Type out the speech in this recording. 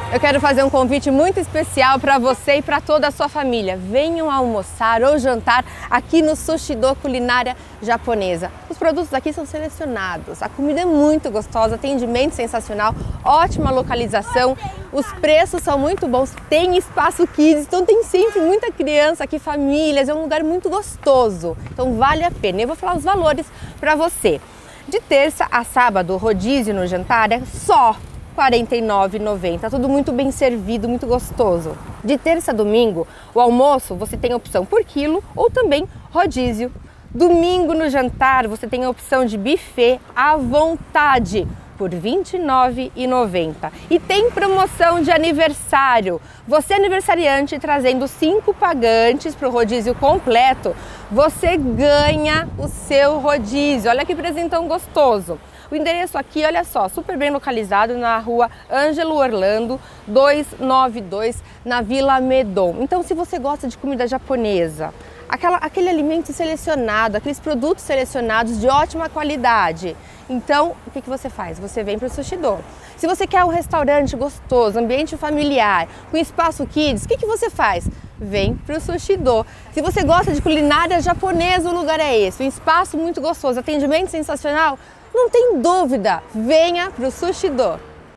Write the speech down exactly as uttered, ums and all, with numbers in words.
Eu quero fazer um convite muito especial para você e para toda a sua família. Venham almoçar ou jantar aqui no Sushi-do Culinária Japonesa. Os produtos aqui são selecionados, a comida é muito gostosa, atendimento sensacional, ótima localização, os preços são muito bons, tem espaço kids, então tem sempre muita criança aqui, famílias, é um lugar muito gostoso, então vale a pena. Eu vou falar os valores para você. De terça a sábado, o rodízio no jantar é só quarenta e nove reais e noventa centavos, tudo muito bem servido, muito gostoso. De terça a domingo, o almoço você tem a opção por quilo ou também rodízio. Domingo no jantar você tem a opção de buffet à vontade por vinte e nove reais e noventa centavos. E tem promoção de aniversário. Você aniversariante trazendo cinco pagantes para o rodízio completo, você ganha o seu rodízio. Olha que presentão gostoso. O endereço aqui, olha só, super bem localizado na rua Ângelo Orlando, duzentos e noventa e dois, na Vila Medon. Então, se você gosta de comida japonesa, aquela, aquele alimento selecionado, aqueles produtos selecionados de ótima qualidade, então, o que, que você faz? Você vem para o Sushi-do. Se você quer um restaurante gostoso, ambiente familiar, com espaço kids, o que, que você faz? Vem para o Sushi-do. Se você gosta de culinária japonesa, o lugar é esse. Um espaço muito gostoso, atendimento sensacional, não tem dúvida, venha para o Sushi-do.